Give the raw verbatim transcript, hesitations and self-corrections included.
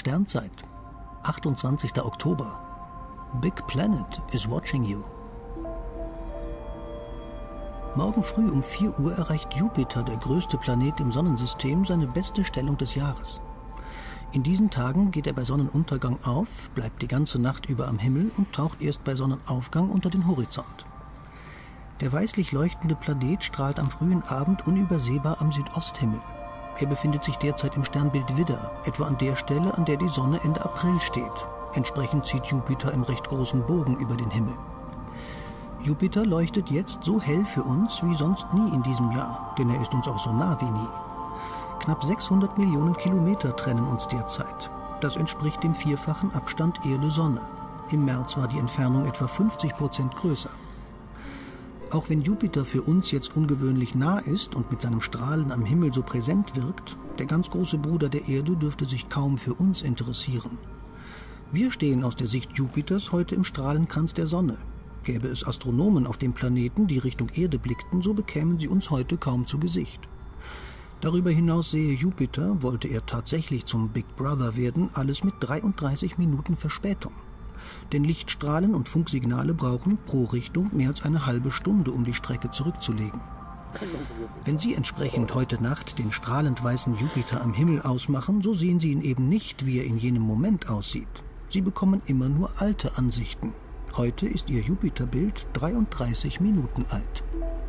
Sternzeit, achtundzwanzigster Oktober. Big Planet is watching you. Morgen früh um vier Uhr erreicht Jupiter, der größte Planet im Sonnensystem, seine beste Stellung des Jahres. In diesen Tagen geht er bei Sonnenuntergang auf, bleibt die ganze Nacht über am Himmel und taucht erst bei Sonnenaufgang unter den Horizont. Der weißlich leuchtende Planet strahlt am frühen Abend unübersehbar am Südosthimmel. Er befindet sich derzeit im Sternbild Widder, etwa an der Stelle, an der die Sonne Ende April steht. Entsprechend zieht Jupiter im recht großen Bogen über den Himmel. Jupiter leuchtet jetzt so hell für uns wie sonst nie in diesem Jahr, denn er ist uns auch so nah wie nie. Knapp sechshundert Millionen Kilometer trennen uns derzeit. Das entspricht dem vierfachen Abstand Erde-Sonne. Im März war die Entfernung etwa fünfzig Prozent größer. Auch wenn Jupiter für uns jetzt ungewöhnlich nah ist und mit seinem Strahlen am Himmel so präsent wirkt, der ganz große Bruder der Erde dürfte sich kaum für uns interessieren. Wir stehen aus der Sicht Jupiters heute im Strahlenkranz der Sonne. Gäbe es Astronomen auf dem Planeten, die Richtung Erde blickten, so bekämen sie uns heute kaum zu Gesicht. Darüber hinaus sehe Jupiter, wollte er tatsächlich zum Big Brother werden, alles mit dreiunddreißig Minuten Verspätung. Denn Lichtstrahlen und Funksignale brauchen pro Richtung mehr als eine halbe Stunde, um die Strecke zurückzulegen. Wenn Sie entsprechend heute Nacht den strahlend weißen Jupiter am Himmel ausmachen, so sehen Sie ihn eben nicht, wie er in jenem Moment aussieht. Sie bekommen immer nur alte Ansichten. Heute ist Ihr Jupiterbild dreiunddreißig Minuten alt.